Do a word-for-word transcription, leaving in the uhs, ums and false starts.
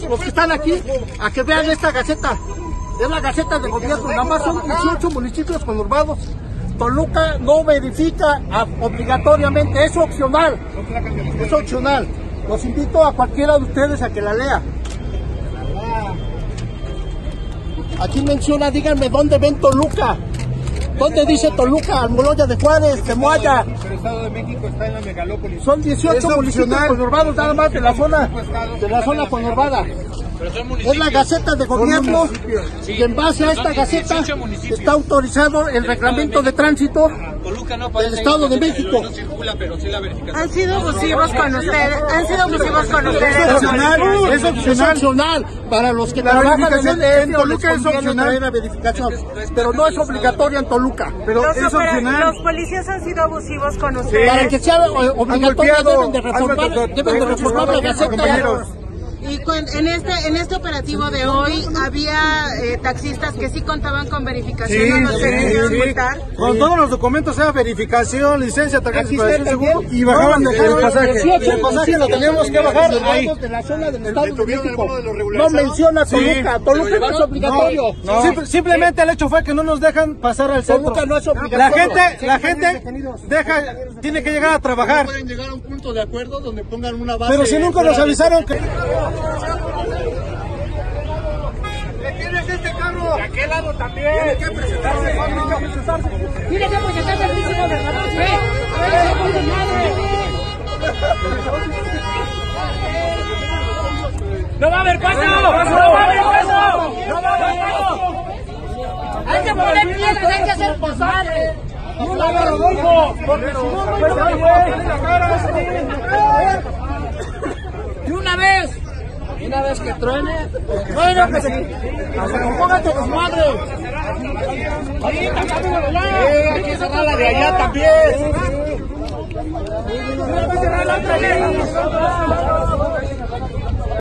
los que están aquí a que vean esta gaceta. Es la gaceta de gobierno, nada más son dieciocho municipios conurbados. Toluca no verifica a, obligatoriamente, es opcional, es opcional. Los invito a cualquiera de ustedes a que la lea. Aquí menciona, díganme dónde ven Toluca. ¿Dónde dice Toluca? Almoloya de Juárez, Temoaya. El Estado de México está en la megalópolis. Son dieciocho municipios conurbados nada más de la zona, de la zona conurbada. Es la gaceta de gobierno y en base a esta gaceta está autorizado el reglamento de tránsito del Estado de México. Han sido abusivos con ustedes, han sido abusivos con ustedes. Es opcional, es opcional, opcional para los que trabajan en el D F, Toluca es opcional la verificación, pero no es obligatoria en Toluca. Pero los, es opcional. Los policías han sido abusivos con ustedes. Para que sea obligatorio deben de reformar, deben de reformar la gaceta. Y en este en este operativo de hoy había eh, taxistas que sí contaban con verificación, sí, no nos querían sí, multar. Sí. Con todos los documentos, sea verificación, licencia, tarjeta de seguro, y bajaban de el pasaje. El pasaje lo teníamos que bajar ahí. De la zona del Estado de México. No menciona Toluca, sí, Toluca no es obligatorio. No, no. Simple, simplemente el hecho fue que no nos dejan pasar al centro. Toluca no es obligatorio. La gente, la gente deja, tiene que llegar a trabajar. No pueden llegar a un punto de acuerdo donde pongan una base. Pero si nunca nos avisaron que... ¿Tienes este carro? De aquel lado también. Tiene que presentarse. Tiene que presentarse el físico de la noche. ¡No va a haber paso! ¡No va a haber paso! ¡No va a haber paso! Hay que poner piedras, hay que hacer pasar. ¡No la haga Rodolfo! Porque si no, no hay ¡De una vez! Y una vez que truene, bueno, que se compóngate los madres. Sí, hay que cerrar la de allá también.